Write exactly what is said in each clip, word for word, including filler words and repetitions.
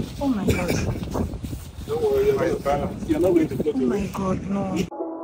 Oh my god. Don't worry, you're going to balance. You're not going to float Oh my away. god, no.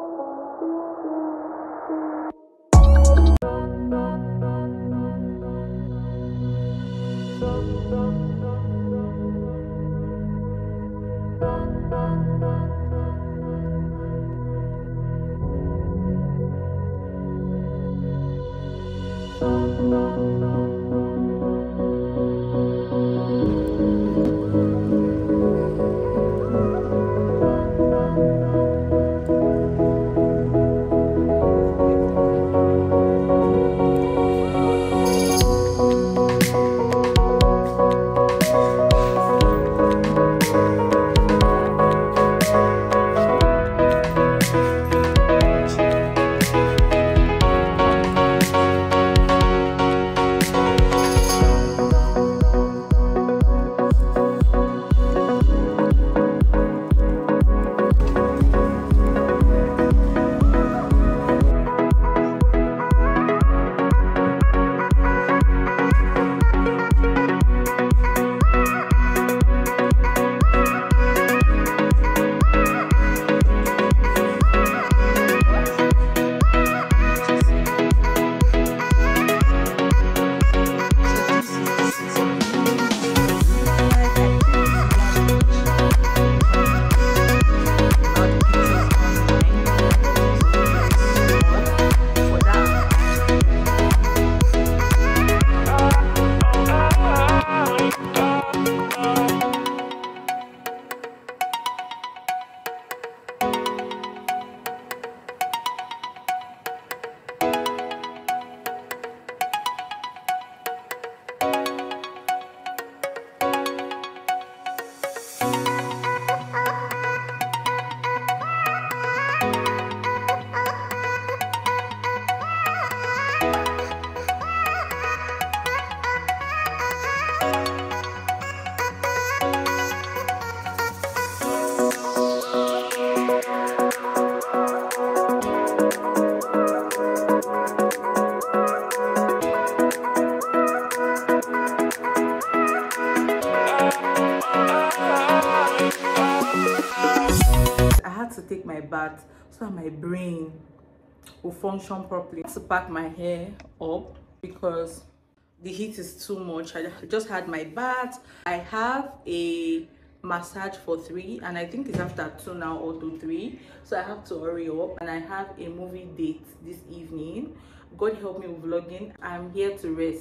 To take my bath so that my brain will function properly. To pack my hair up because the heat is too much. I just had my bath. I have a massage for three and I think it's after two now or to three, so I have to hurry up. And I have a movie date this evening. God help me with vlogging. I'm here to rest,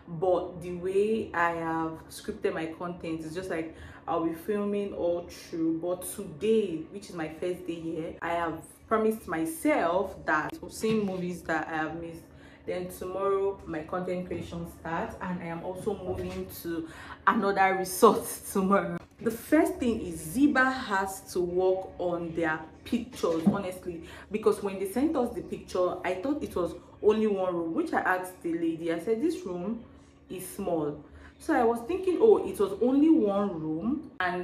but the way I have scripted my content is just like I'll be filming all through. But today, which is my first day here, I have promised myself that I'll see movies that I have missed. Then tomorrow my content creation starts and I am also moving to another resort tomorrow. The first thing is Ziba has to work on their pictures, honestly, because when they sent us the picture, I thought it was only one room, which I asked the lady. I said this room is small, so I was thinking, oh, it was only one room and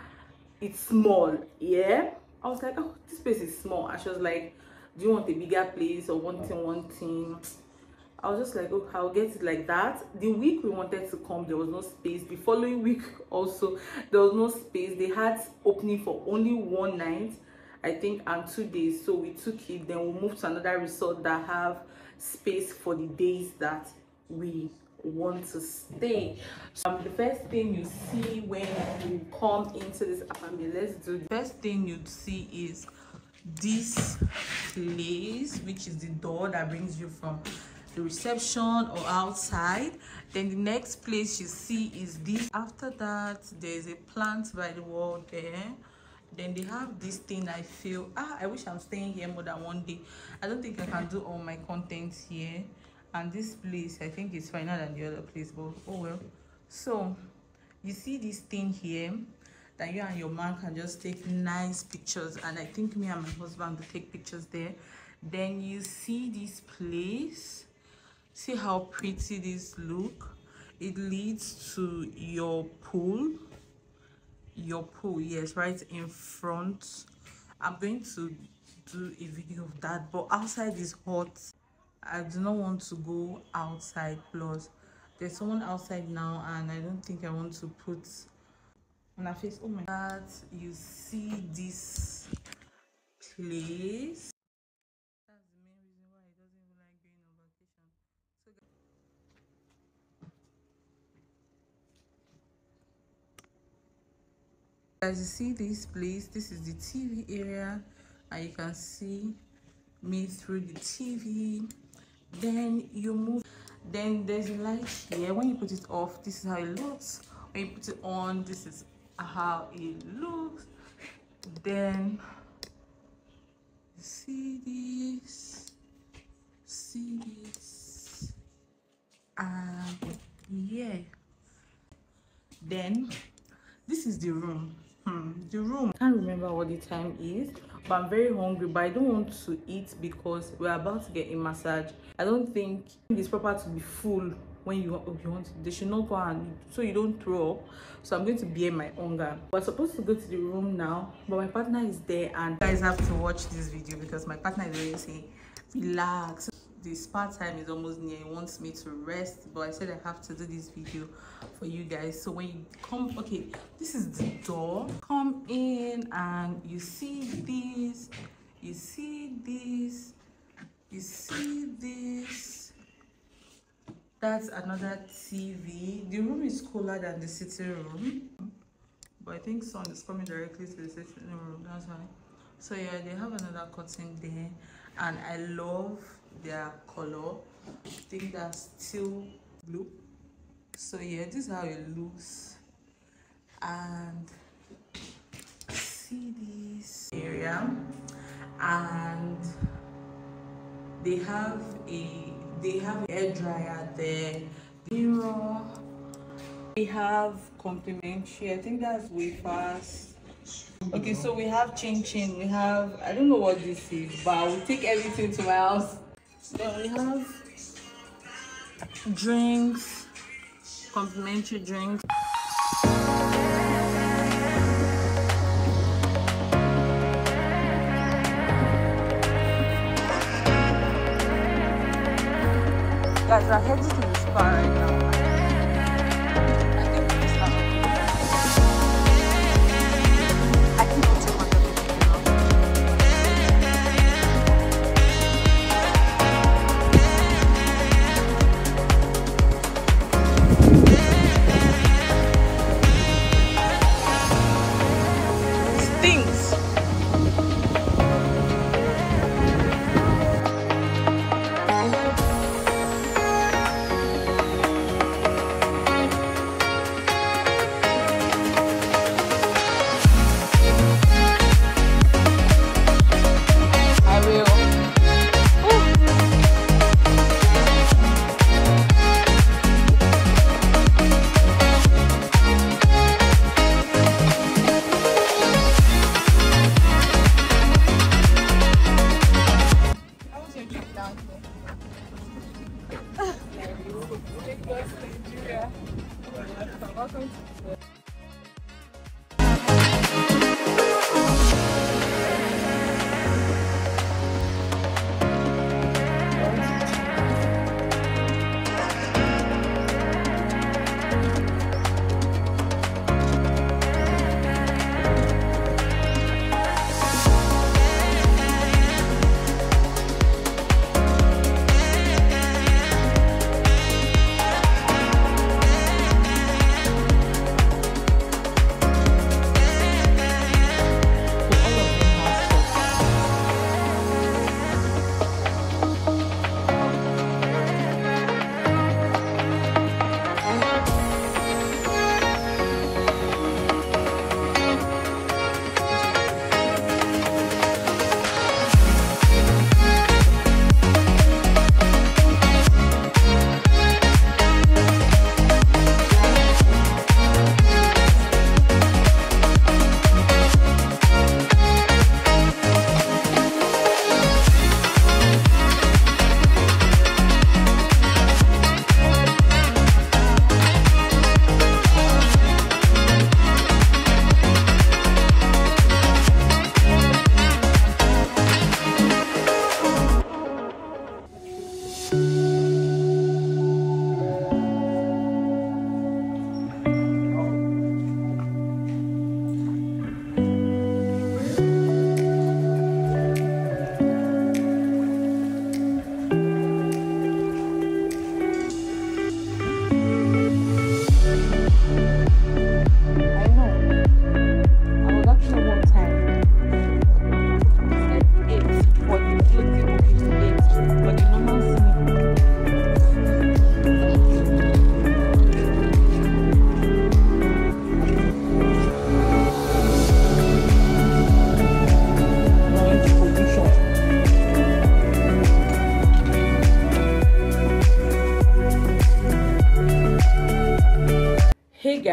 it's small. Yeah, I was like, oh, this place is small. And she was like, do you want a bigger place or one thing one thing? I was just like, oh, I'll get it like that. The week we wanted to come, there was no space. The following week also, there was no space. They had opening for only one night, I think, and two days. So we took it. Then we moved to another resort that have space for the days that we want to stay. So, um, the first thing you see when you come into this apartment, let's do the first thing you'd see is this place, which is the door that brings you from the reception or outside. Then the next place you see is this. After that, there's a plant by the wall there. Then they have this thing. I feel ah I wish I'm staying here more than one day. I don't think I can do all my content here. And this place, I think, is finer than the other place, but oh well. So you see this thing here that you and your man can just take nice pictures, and I think me and my husband will take pictures there. Then you see this place. See how pretty this look. It leads to your pool. Your pool, yes, right in front. I'm going to do a video of that, but outside is hot. I do not want to go outside. Plus there's someone outside now and I don't think I want to put on her face. Oh my god, you see this place. That's the main reason why he doesn't even like going on vacation. So guys, you see this place, this is the T V area, and you can see me through the T V. Then you move, then there's a light here. When you put it off, this is how it looks. When you put it on, this is how it looks. Then see this, see this, and yeah, then this is the room. Hmm, the room, I can't remember what the time is, but I'm very hungry, but I don't want to eat because we're about to get a massage. I don't think it's proper to be full when you, you want to. They should not go and eat, so you don't throw up. So I'm going to bear my hunger. We're supposed to go to the room now, but my partner is there, and you guys have to watch this video because my partner is already saying relax. The spa time is almost near. He wants me to rest, but I said I have to do this video for you guys. So when you come, okay, this is the door. Come in and you see this, you see this, you see this. That's another T V. The room is cooler than the sitting room, but I think sun is coming directly to the sitting room. That's why. So yeah, they have another curtain there, and I love their color. I think that's still blue. So yeah, this is how it looks. And see this area, and they have a they have an air dryer there, mirror. They have complimentary, I think that's wafers. Okay, so we have chin chin, we have, I don't know what this is, but I will take everything to my house. Then we have drinks, complimentary drinks. Guys, we're heading to the spa right now. I think it's not. I think we'll take one of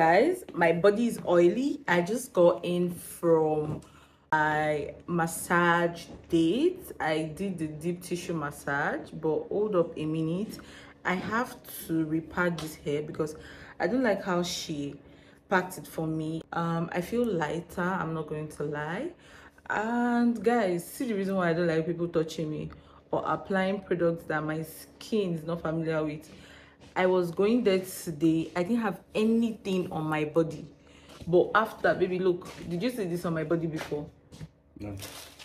guys, my body is oily. I just got in from my massage date. I did the deep tissue massage, but hold up a minute, I have to repack this hair because I don't like how she packed it for me. um I feel lighter, I'm not going to lie. And guys, see the reason why I don't like people touching me or applying products that my skin is not familiar with. I was going there today, I didn't have anything on my body, but after, baby, look, did you see this on my body before? No.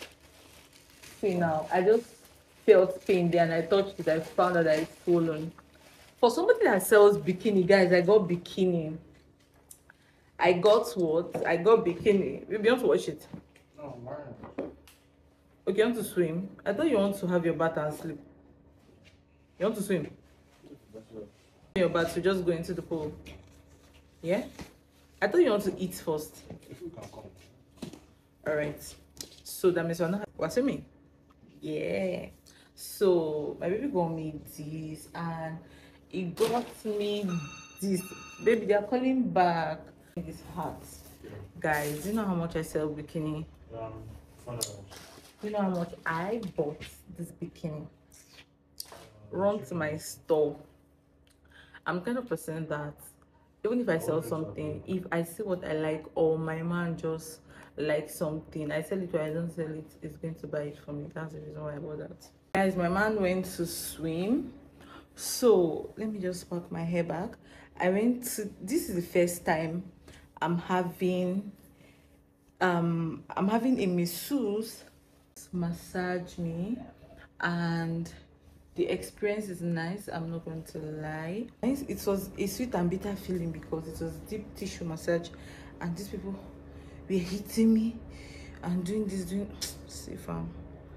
See now, I just felt pain there and I touched it. I found out that it's swollen. For somebody that sells bikini, guys, I got bikini. I got what? I got bikini. Baby, you want to watch it? No, man. Okay, you want to swim? I thought you want to have your bath and sleep. You want to swim? Your bath to just go into the pool. Yeah? I thought you want to eat first. If you can come. Alright. So that means you're not what's it mean? Yeah. So my baby got me this and it got me this. Baby, they are calling back this hat. Yeah. Guys, do you know how much I sell bikini? Um, five dollars. Do you know how much I bought this bikini? Run to my store. I'm kind of person that even if I sell something, if I see what I like or my man just likes something, I sell it or I don't sell it, it's going to buy it for me. That's the reason why I bought that. Guys, my man went to swim, so let me just pack my hair back. I went to, this is the first time I'm having um I'm having a masseuse massage me, and the experience is nice, I'm not going to lie. It was a sweet and bitter feeling because it was deep tissue massage and these people were hitting me and doing this, doing see fam.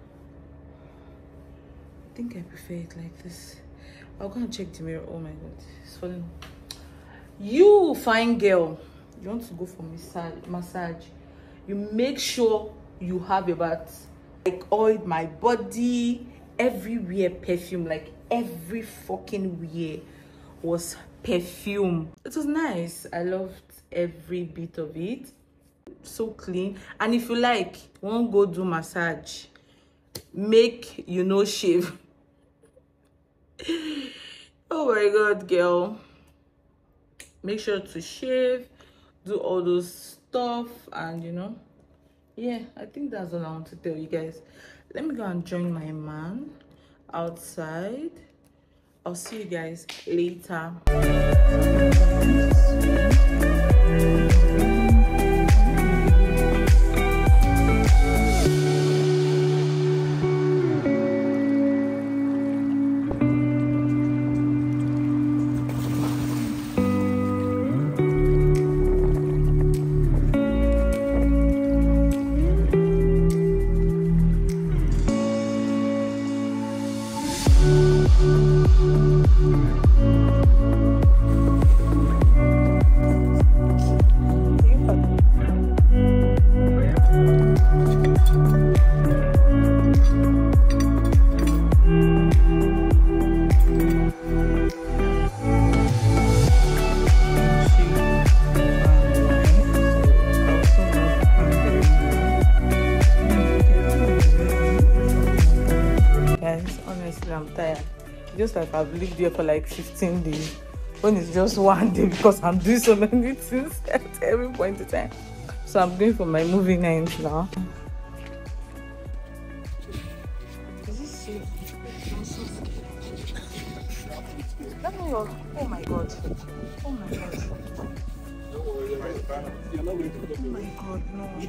I think I prefer it like this. I'll go and check the mirror. Oh my god, it's falling. You fine girl, you want to go for massage massage you make sure you have your bath. Like oiled my body everywhere, perfume, like every fucking wear was perfume. It was nice. I loved every bit of it. So clean. And if you like, won't go do massage, make you know shave. Oh my god, girl, make sure to shave, do all those stuff, and you know, yeah, I think that's all I want to tell you guys. Let me go and join my man outside. I'll see you guys later. I'm tired. Just like I've lived here for like fifteen days when it's just one day because I'm doing so many things at every point in time. So I'm going for my movie night now. Is this shit? Let me know. Oh my god. Oh my god. Don't worry, you're not going to go. Oh my god, no.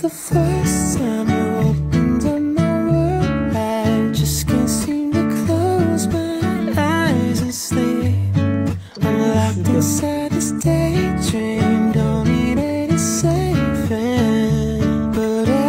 the first time you opened up my world. I just can't seem to close my eyes and sleep. I'm locked inside this daydream, don't need any saving. But I,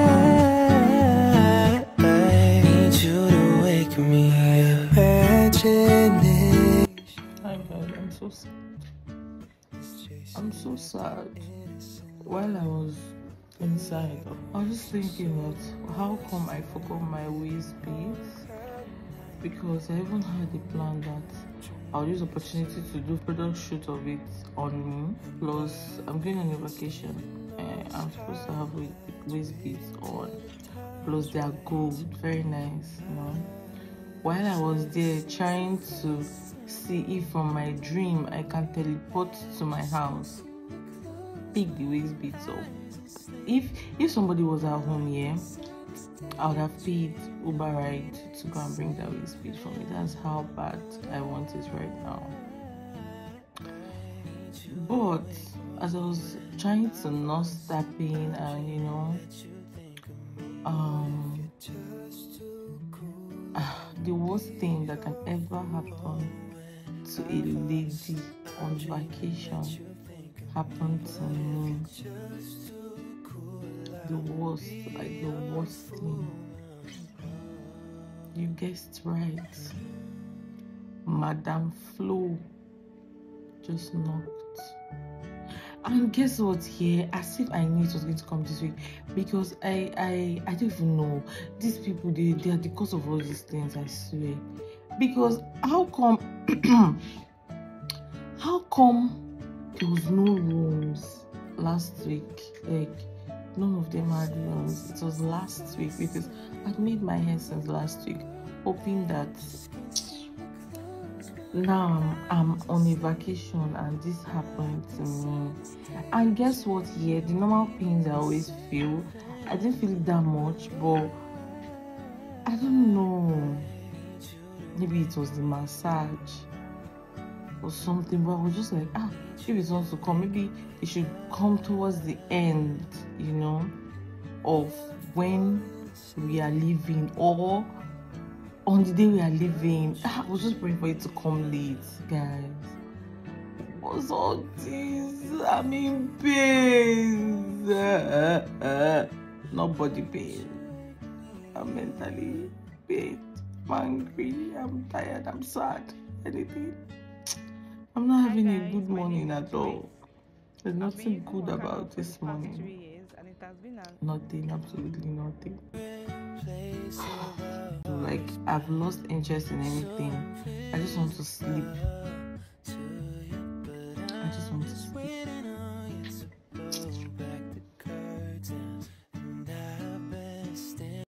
I need you to wake me up. Imagination. Hi guys, I'm so sad. I'm so sad. While I was inside, I was just thinking that how come I forgot my waist beads? Because I even had a plan that I'll use opportunity to do product shoot of it on me. Plus, I'm going on a vacation. Uh, I'm supposed to have waist beads on. Plus, they are gold, very nice, you know. While I was there trying to see if from my dream I can teleport to my house, pick the waist beads up. If if somebody was at home here, I would have paid Uber ride to go and bring that waist bead for me. That's how bad I want it right now. But as I was trying to nurse that pain, and you know, um, the worst thing that can ever happen to a lady on vacation happened to me. The worst, like the worst thing. You guessed right. Madame Flo just knocked. And guess what here? As if I knew it was going to come this week. Because I I I don't even know. These people, they, they are the cause of all these things, I swear. Because how come how come there was no rooms last week? Like none of them had rooms. It was last week because I'd made my hair since last week, hoping that now I'm, I'm on a vacation and this happened to me. And guess what? Yeah, the normal pains I always feel, I didn't feel it that much, but I don't know. Maybe it was the massage or something, but I was just like, ah, if it wants to come, maybe it should come towards the end, you know, of when we are leaving, or on the day we are leaving. I was just praying for it to come late, guys. What's all this? I'm in pain. Uh, uh, not body pain. I'm mentally pain. I'm angry. I'm tired. I'm sad. Anything. I'm not having a good morning at all. There's nothing good about this morning. Nothing, absolutely nothing. Like, I've lost interest in anything. I just want to sleep.